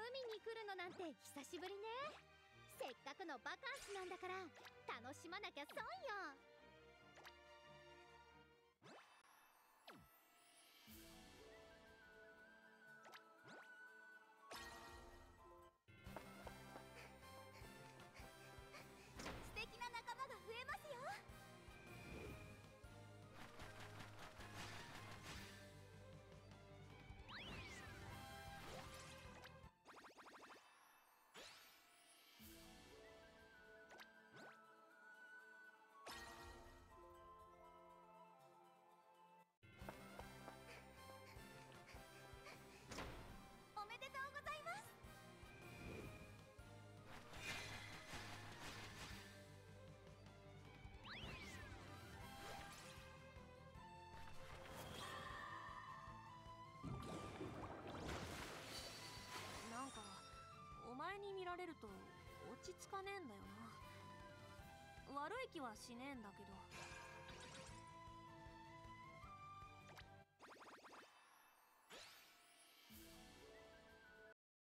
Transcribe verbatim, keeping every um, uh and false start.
海に来るのなんて久しぶりね。せっかくのバカンスなんだから楽しまなきゃ損よ。素敵な仲間が増えますよ。おめでとうございます。 なんかお前に見られると落ち着かねえんだよな。悪い気はしねえんだけど。